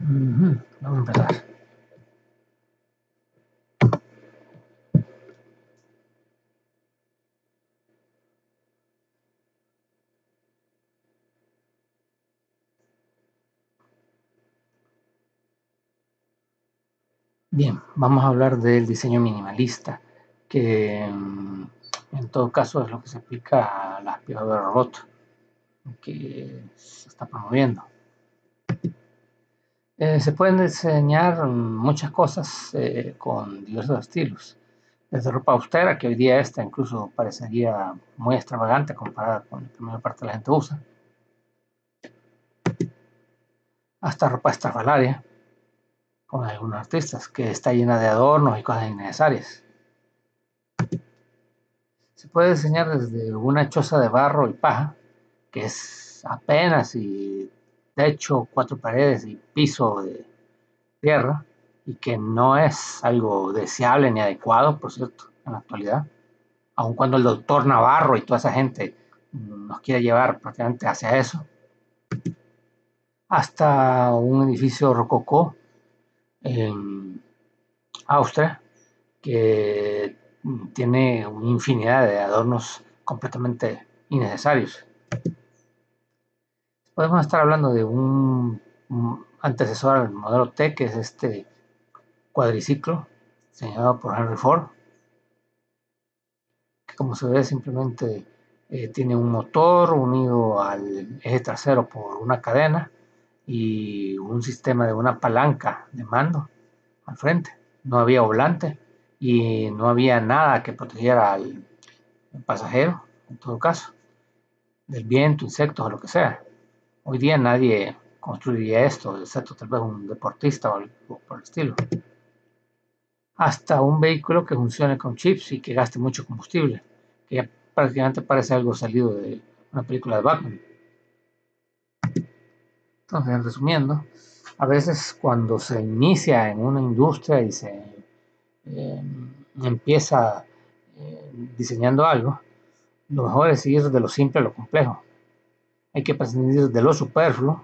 Vamos a empezar. Bien, vamos a hablar del diseño minimalista, que en todo caso es lo que se aplica a la aspiradora robot que se está promoviendo. Se pueden diseñar muchas cosas con diversos estilos, desde ropa austera, que hoy día esta incluso parecería muy extravagante comparada con la primera parte de la gente usa, hasta ropa estrafalaria, con algunos artistas, que está llena de adornos y cosas innecesarias. Se puede diseñar desde una choza de barro y paja, que es apenas y techo, 4 paredes y piso de tierra, y que no es algo deseable ni adecuado, por cierto, en la actualidad, aun cuando el doctor Navarro y toda esa gente nos quiere llevar prácticamente hacia eso, hasta un edificio rococó en Austria, que tiene una infinidad de adornos completamente innecesarios. Podemos estar hablando de un antecesor al modelo T, que es este cuadriciclo diseñado por Henry Ford, que como se ve simplemente tiene un motor unido al eje trasero por una cadena y un sistema de una palanca de mando al frente. No había volante y no había nada que protegiera al pasajero, en todo caso, del viento, insectos o lo que sea. Hoy día nadie construiría esto, excepto tal vez un deportista o algo por el estilo. Hasta un vehículo que funcione con chips y que gaste mucho combustible, que ya prácticamente parece algo salido de una película de Batman. Entonces, resumiendo, a veces cuando se inicia en una industria y se eh, empieza diseñando algo, lo mejor es ir de lo simple a lo complejo. Hay que prescindir de lo superfluo.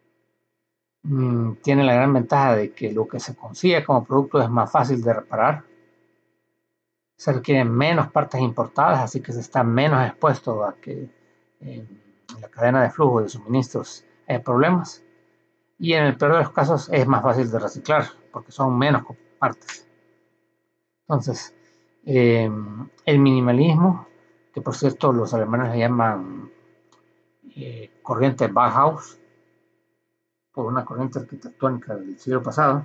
Tiene la gran ventaja de que lo que se consigue como producto es más fácil de reparar. Se requieren menos partes importadas, así que se está menos expuesto a que en la cadena de flujo de suministros haya problemas. Y en el peor de los casos es más fácil de reciclar, porque son menos partes. Entonces, el minimalismo, que por cierto los alemanes le llaman corriente Bauhaus, por una corriente arquitectónica del siglo pasado,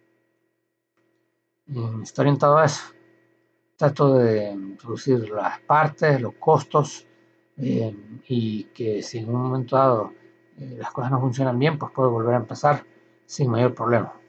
está orientado a eso. Trato de reducir las partes, los costos, y que si en un momento dado las cosas no funcionan bien, pues puedo volver a empezar sin mayor problema.